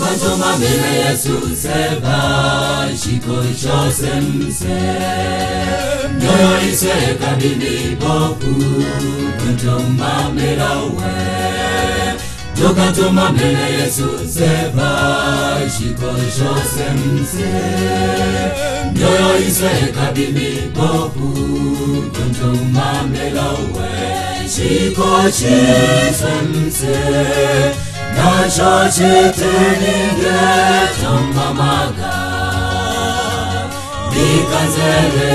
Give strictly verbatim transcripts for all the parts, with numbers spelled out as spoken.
Tukatuma mele Yesu seba shiko chose mse Nyoyo ise kabili boku Tukatuma mele we Tukatuma mele Yesu seba shiko chose mse Nyoyo ise kabili boku Tukatuma mele we Shiko chose mse Nasho chiteninge tomamaga Bikazele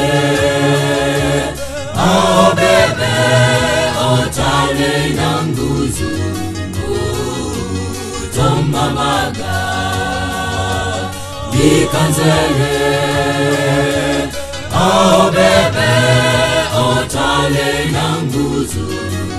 Oh bebe Otale nanguzu Tomamaga Bikazele Oh bebe Otale nanguzu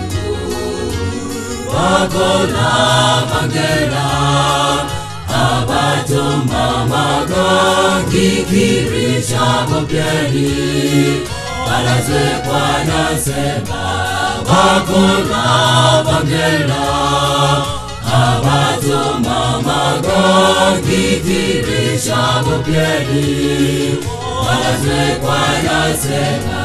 Wakola magela Abato mamaga Kikirisha kopyeli Balazwe kwa naseba Wakola magela Abato mamaga Kikirisha kopyeli Balazwe kwa naseba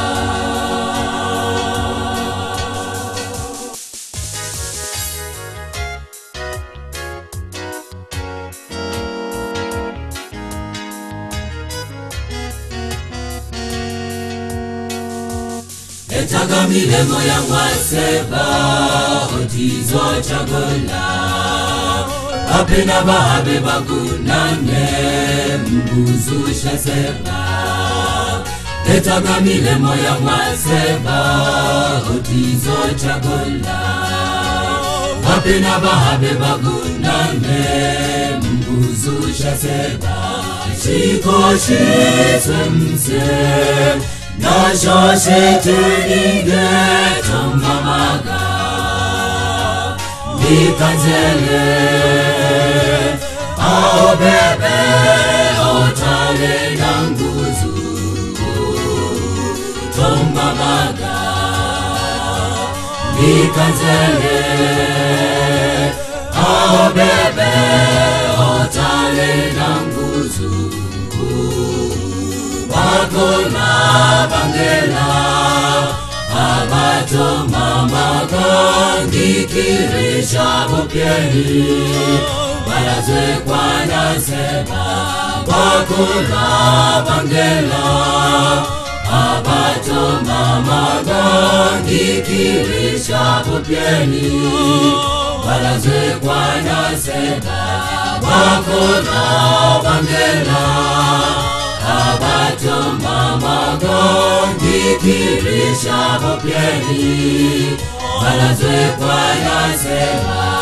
Etagamile moya mwaseba Otizo chagola Apena bahabe bagunane Mbuzu shaseba Etagamile moya mwaseba Otizo chagola Apena bahabe bagunane Mbuzu shaseba Shiko shiswemse Nasho shiteninge tomamaga Bikazele Oh bebe Otale nanguzu Tomamaga Bikazele Oh bebe Otale nanguzu Wakola bangela Abato mamaga Ngikirisha kopyeli Balazwe kwa naseba Wakola bangela Abato mamaga Ngikirisha kopyeli Balazwe kwa naseba Wakola bangela Abato mamaga Ngikirisha kopyeli Balazwe kwa naseba